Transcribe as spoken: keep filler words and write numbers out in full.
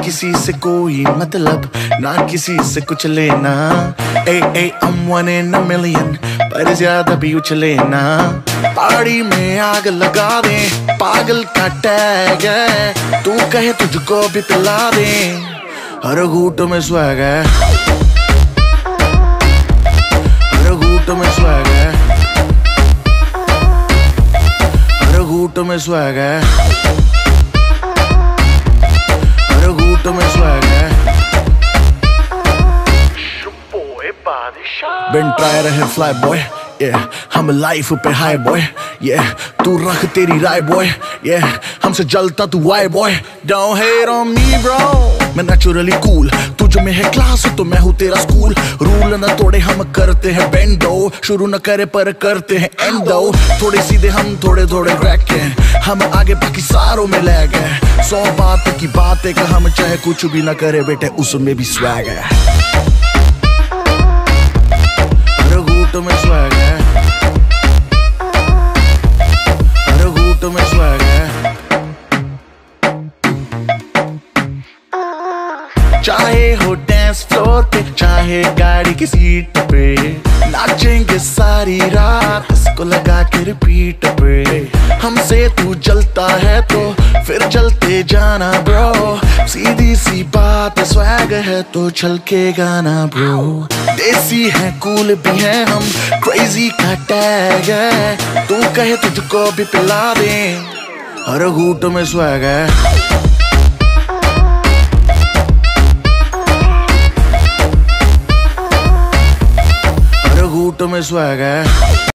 किसी से कोई मतलब, ना किसी से कुछ लेना। ए ए I'm one in a million, पर ज्यादा भी उछले ना। पार्टी में आग लगा दे, पागल का टैग है, तू कहे तुझको भी पिला दे, हर घूंट में स्वैग है, हर घूंट में स्वैग है, हर घूंट में स्वैग है, हर घूंट में स्वैग है। Been try रहे fly boy, yeah, हम लाइफ पे हाई बॉय, yeah, तू रख तेरी राय बॉय, yeah, हमसे जलता तू why boy, don't hate on me bro, मैं naturally cool, तुझ में है क्लास तो मैं हूँ तेरा स्कूल, रूल न तोड़े हम करते हैं बेंडो, शुरू न करे पर करते हैं एंडो, थोड़े सीधे हम थोड़े थोड़े रैक हैं, हम आगे बाकी सारों में लैग है, सौ बात की बात है कि हम चाहे कुछ भी न करे बेटे उसमें भी स्वैग है, में स्वैग है, हर घूंट में स्वैग है। चाहे हो डांस फ्लोर पे, चाहे गाड़ी की सीट पे, नाचेंगे सारी रात इसको लगा के रिपीट पे। हमसे तू जलता है तो फिर जलते जाना ब्रो, सीधी सी बात स्वैग है तो छलकेगा ना ब्रो। देसी है कूल भी है हम, क्रेजी का टैग है, तू कहे तुझको भी पिला दे, हर घूंट में स्वैग है, हर घूंट में स्वैग है।